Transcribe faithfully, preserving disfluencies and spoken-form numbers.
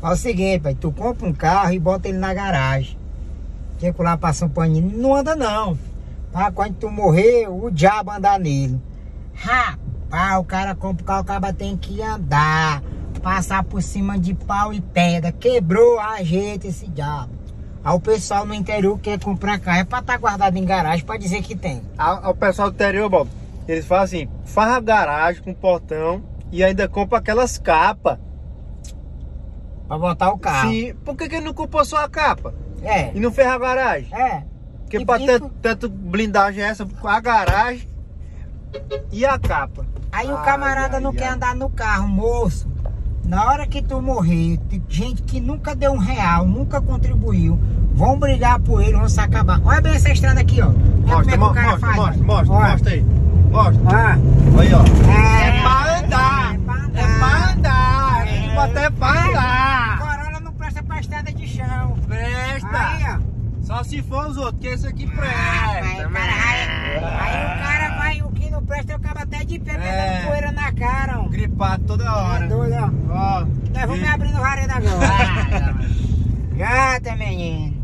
É o seguinte, pai, tu compra um carro e bota ele na garagem. Circular, passa um paninho, não anda não. Tá? Quando tu morrer, o diabo andar nele. Rapaz, o cara compra o carro, o cara tem que andar, passar por cima de pau e pedra, quebrou a gente esse diabo. Aí o pessoal no interior quer comprar carro, é pra estar guardado em garagem, pra dizer que tem. O pessoal do interior, Bob, eles fazem assim, faz a garagem com portão e ainda compra aquelas capas. Pra botar o carro. Sim, por que que ele não comprou só a capa? É. E não fez a garagem? É. Porque E pra fica- tanto, tanto blindagem essa, a garagem e a capa. Aí o Ai, camarada ai, não ai. quer andar no carro, moço. Na hora que tu morrer, tem gente que nunca deu um real, nunca contribuiu, vão brigar por ele, vão se acabar. Olha bem essa estrada aqui, ó. Olha Mostra, como é que o cara mostra, faz, mostra, ó. mostra, Olha. mostra aí. Mostra. Ah, Aí, ó. é, É pra andar. É pra andar. É pra andar. É. É. Bota é pra andar. Corolla não presta pra estrada de chão. Presta. Aí, ó. Só se for os outros, que esse aqui Ah, pai, presta. o cara vai- aí o cara vai, o que não presta, o cara até de pé, É. pegando poeira na cara, ó. Gripado toda hora. É doido, ó. Ó. Nós vamos me abrindo vareda agora. Já, tá, menino.